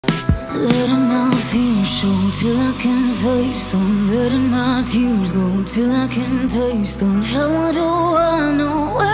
Letting my fears show till I can face them. Letting my tears go till I can taste them. How do I know